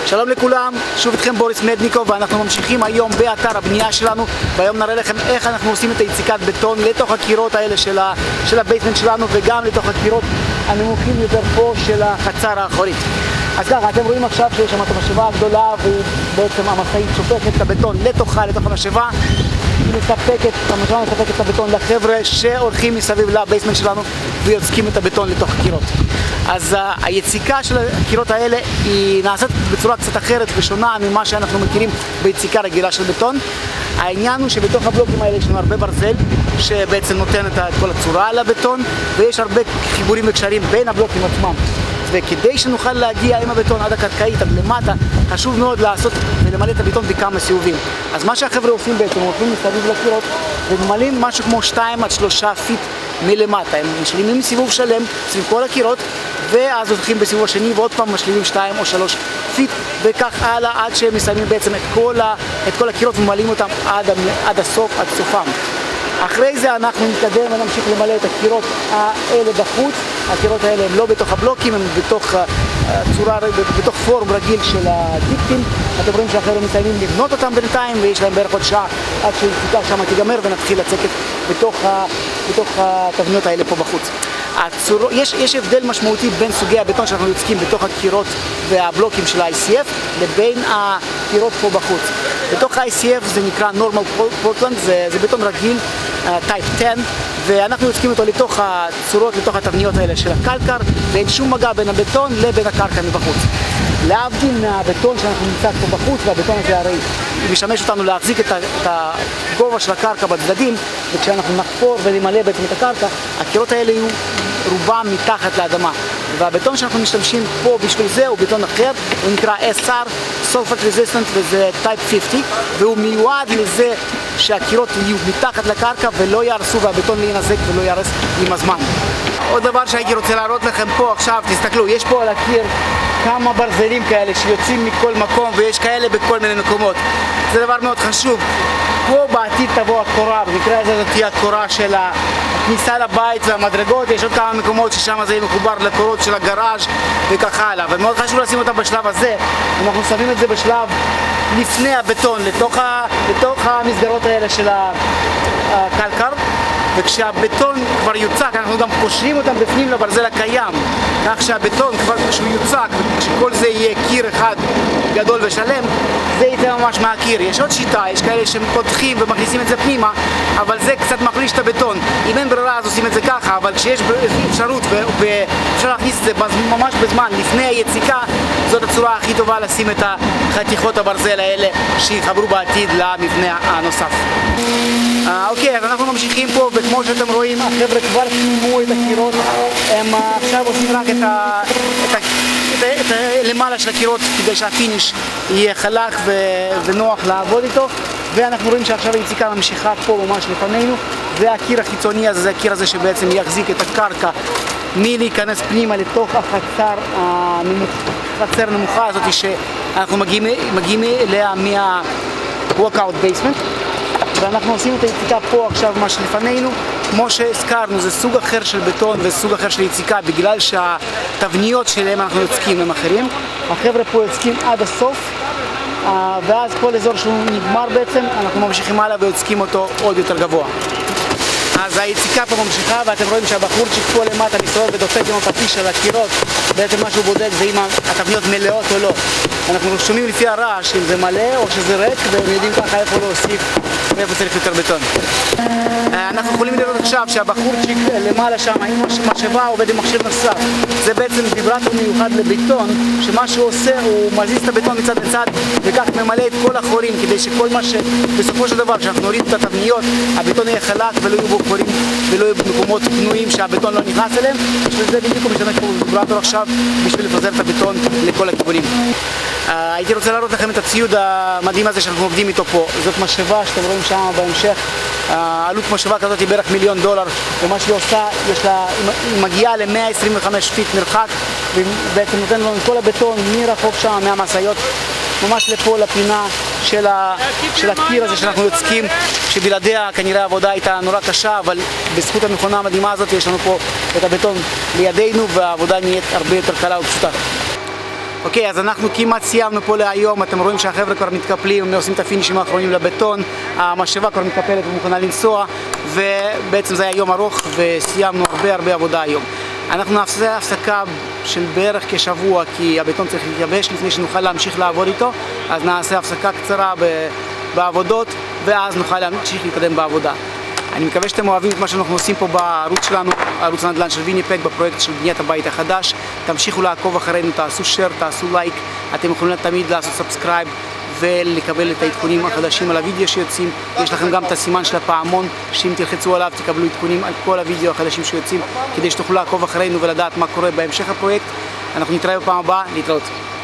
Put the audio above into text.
שלום לכולם, שוב איתכם בוריס מדניקוב, ואנחנו ממשיכים היום באתר הבנייה שלנו, והיום נראה לכם איך אנחנו עושים את היציקת בטון לתוך הקירות האלה של הבייסמנט שלנו, וגם לתוך הקירות הנמוכים יותר פה של החצר האחורית. אז ככה, אתם רואים עכשיו שיש שם את המשאבה הגדולה, ובעצם המשאית שופכת את הבטון לתוך המשאבה. המשאבה מספקת את הבטון לחבר'ה שהולכים מסביב לבייסמנט שלנו ויוצקים את הבטון לתוך הקירות. אז היציקה של הקירות האלה היא נעשית בצורה קצת אחרת ושונה ממה שאנחנו מכירים ביציקה רגילה של בטון. העניין הוא שבתוך הבלוקים האלה יש לנו הרבה ברזל שבעצם נותן את כל הצורה על הבטון, ויש הרבה חיבורים וקשרים בין הבלוקים עצמם. וכדי שנוכל להגיע עם הבטון עד הקרקעית, עד למטה, חשוב מאוד לעשות ולמלא את הבטון בכמה סיבובים. אז מה שהחבר'ה עושים בעצם, הולכים מסביב לקירות וממלאים משהו כמו 2 עד 3 פיט מלמטה. הם משלימים סיבוב שלם סביב כל הקירות, ואז הולכים בסיבוב השני ועוד פעם משלימים 2 או 3 פיט, וכך הלאה עד שהם מסיימים בעצם את כל הקירות וממלאים אותם עד הסוף, עד סופם. אחרי זה אנחנו נתקדם ונמשיך למלא את הקירות האלה בחוץ. הקירות האלה הם לא בתוך הבלוקים, הם בתוך פורם רגיל של הדיקטים. אתם רואים שהחבר'ה מסיימים לבנות אותם בינתיים, ויש להם בערך עוד שעה עד שהיציקה שם תיגמר ונתחיל לצקת בתוך התבניות האלה פה בחוץ. יש הבדל משמעותי בין סוגי הבטון שאנחנו יוצקים בתוך הקירות והבלוקים של ה-ICF לבין הקירות פה בחוץ. בתוך ה-ICF זה נקרא Normal Portland, זה בטון רגיל, Type 10, ואנחנו יוצקים אותו לתוך הצורות, לתוך התבניות האלה של הקלקר, ואין שום מגע בין הבטון לבין הקרקע מבחוץ. להבדיל מהבטון שאנחנו נמצא פה בחוץ, והבטון הזה הרי משמש אותנו להחזיק את הגובה של הקרקע בצדדים, וכשאנחנו נחפור ונמלא בעצם את הקרקע, הקירות האלה יהיו רובם מתחת לאדמה. והבטון שאנחנו משתמשים פה בשביל זה הוא בטון אחר, הוא נקרא SR, Sulfate Resistant, וזה Type 50, והוא מיועד לזה שהקירות יהיו מתחת לקרקע ולא יהרסו, והבטון לא ינזק ולא יהרס עם הזמן. עוד דבר שהייתי רוצה להראות לכם פה עכשיו, תסתכלו, יש פה על הקיר כמה ברזלים כאלה שיוצאים מכל מקום, ויש כאלה בכל מיני מקומות. זה דבר מאוד חשוב. פה בעתיד תבוא הקורה, במקרה הזה זאת תהיה הקורה של הכניסה לבית והמדרגות. יש עוד כמה מקומות ששם זה יהיה מחובר לקורות של הגראז' וכך הלאה, ומאוד חשוב לשים אותם בשלב הזה. אנחנו שמים את זה בשלב לפני הבטון, לתוך המסגרות האלה של הקלקר, וכשהבטון כבר יוצק אנחנו גם קושרים אותם בפנים לברזל הקיים, כך שהבטון כבר כשהוא יוצק וכשכל זה יהיה קיר אחד גדול ושלם, זה יצא ממש מהקיר. יש עוד שיטה, יש כאלה שפותחים ומכניסים את זה פנימה, אבל זה קצת מחליש את הבטון. אם אין ברירה אז עושים את זה ככה, אבל כשיש אפשרות ואפשר להכניס את זה ממש בזמן לפני היציקה, זאת הצורה הכי טובה לשים את החתיכות הברזל האלה שיחברו בעתיד למבנה הנוסף. אוקיי, אז אנחנו ממשיכים פה, וכמו שאתם רואים החבר'ה כבר סיימו את הקירות. הם עכשיו עושים רק את למעלה של הקירות כדי שהפיניש יהיה חלק ונוח לעבוד איתו, ואנחנו רואים שעכשיו היציקה ממשיכה פה ממש לפנינו, והקיר החיצוני הזה זה הקיר הזה שבעצם יחזיק את הקרקע מלהיכנס פנימה לתוך החצר הנמוכה הזאת שאנחנו מגיעים אליה מה-Walkout Basement. ואנחנו עושים את היציקה פה עכשיו מה שלפנינו. כמו שהזכרנו, זה סוג אחר של בטון וסוג אחר של יציקה, בגלל שהתבניות שלהם אנחנו יוצקים הם אחרים. החבר'ה פה יוצקים עד הסוף, ואז כל אזור שהוא נגמר בעצם אנחנו ממשיכים הלאה ויוצקים אותו עוד יותר גבוה. אז היציקה פה ממשיכה, ואתם רואים שהבחורצ'יק פה למטה מסתובב ודופק עם הפטיש של הקירות. בעצם מה שהוא בודק זה אם התבניות מלאות או לא. אנחנו שומעים לפי הרעש אם זה מלא או שזה ריק, והם יודעים ככה איפה להוסיף ואיפה צריך יותר בטון. אנחנו יכולים לראות עכשיו שהבחורצ'יק למעלה שם עם משאבה עובד עם מכשיר נוסף. זה בעצם ויברטור מיוחד לבטון, שמה שהוא עושה הוא מזיז את הבטון מצד לצד וכך ממלא את כל החורים, כדי שכל מה שבסופו של דבר כשאנחנו נוריד את התבניות הבטון יהיה חלק ולא יהיו בו חורים ולא יהיו מקומות פנויים שהבטון לא נכנס אליהם. בשביל זה בדיוק הוא משתמש פה בוויברטור עכשיו בשביל לפזר את הבטון לכל הכיוונים. הייתי רוצה להראות לכם את הציוד המדהים הזה שאנחנו עובדים איתו פה. זאת משאבה שאתם רואים שם בהמשך. עלות משאבה כזאת היא בערך $1,000,000, ומה שהיא עושה, היא מגיעה ל-125 פיט מרחק, ובעצם נותן לנו את כל הבטון מרחוק שם מהמשאיות ממש לפה לפינה של הקיר הזה שאנחנו יוצקים, שבלעדיה כנראה העבודה הייתה נורא קשה, אבל בזכות המכונה המדהימה הזאת יש לנו פה את הבטון לידינו והעבודה נהיית הרבה יותר קלה ופשוטה. אוקיי, אז אנחנו כמעט סיימנו פה להיום, אתם רואים שהחבר'ה כבר מתקפלים, הם עושים את הפינישים האחרונים לבטון, המשאבה כבר מתקפלת ומוכנה לנסוע, ובעצם זה היה יום ארוך וסיימנו הרבה עבודה היום. אנחנו נעשה הפסקה של בערך כשבוע, כי הבטון צריך להתייבש לפני שנוכל להמשיך לעבוד איתו, אז נעשה הפסקה קצרה בעבודות, ואז נוכל להמשיך להתקדם בעבודה. אני מקווה שאתם אוהבים את מה שאנחנו עושים פה בערוץ שלנו, ערוץ הנדל"ן של ויניפג, בפרויקט של בניית הבית החדש. תמשיכו לעקוב אחרינו, תעשו שייר, תעשו לייק, אתם יכולים תמיד לעשות סאבסקרייב ולקבל את העדכונים החדשים על הוידאו שיוצאים. יש לכם גם את הסימן של הפעמון, שאם תלחצו עליו תקבלו עדכונים על כל הוידאו החדשים שיוצאים, כדי שתוכלו לעקוב אחרינו ולדעת מה קורה בהמשך הפרויקט. אנחנו נתראה בפעם הבאה, להתראות.